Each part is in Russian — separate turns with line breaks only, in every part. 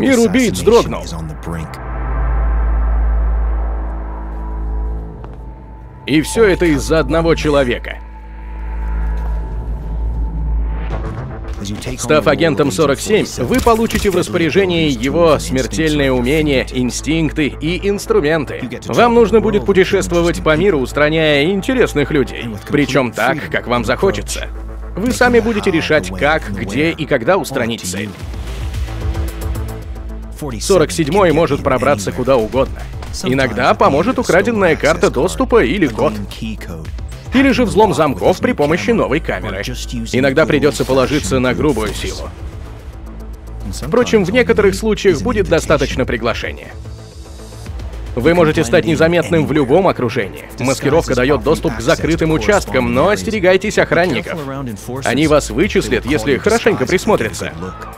Мир убийц дрогнул. И все это из-за одного человека. Став агентом 47, вы получите в распоряжении его смертельные умения, инстинкты и инструменты. Вам нужно будет путешествовать по миру, устраняя интересных людей. Причем так, как вам захочется. Вы сами будете решать, как, где и когда устранить цель. 47-й может пробраться куда угодно. Иногда поможет украденная карта доступа или код. Или же взлом замков при помощи новой камеры. Иногда придется положиться на грубую силу. Впрочем, в некоторых случаях будет достаточно приглашения. Вы можете стать незаметным в любом окружении. Маскировка дает доступ к закрытым участкам, но остерегайтесь охранников. Они вас вычислят, если хорошенько присмотрятся.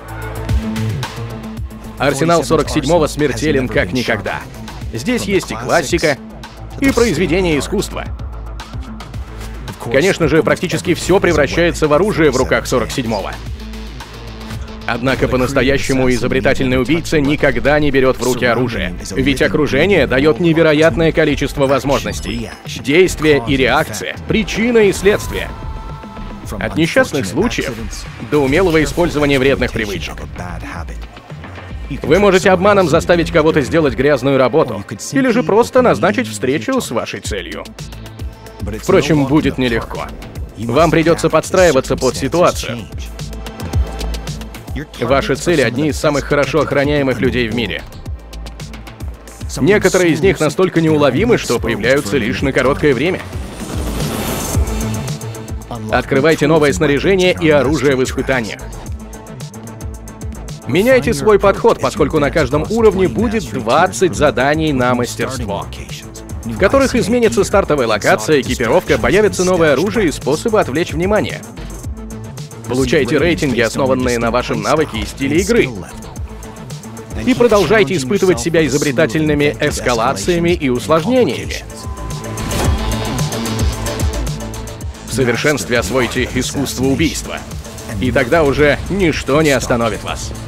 Арсенал 47-го смертелен как никогда. Здесь есть и классика, и произведение искусства. Конечно же, практически все превращается в оружие в руках 47-го. Однако по-настоящему изобретательный убийца никогда не берет в руки оружие. Ведь окружение дает невероятное количество возможностей. Действие и реакция, причина и следствие. От несчастных случаев до умелого использования вредных привычек. Вы можете обманом заставить кого-то сделать грязную работу, или же просто назначить встречу с вашей целью. Впрочем, будет нелегко. Вам придется подстраиваться под ситуацию. Ваши цели — одни из самых хорошо охраняемых людей в мире. Некоторые из них настолько неуловимы, что появляются лишь на короткое время. Открывайте новое снаряжение и оружие в испытаниях. Меняйте свой подход, поскольку на каждом уровне будет 20 заданий на мастерство, в которых изменится стартовая локация, экипировка, появится новое оружие и способы отвлечь внимание. Получайте рейтинги, основанные на вашем навыке и стиле игры. И продолжайте испытывать себя изобретательными эскалациями и усложнениями. В совершенстве освойте искусство убийства. И тогда уже ничто не остановит вас.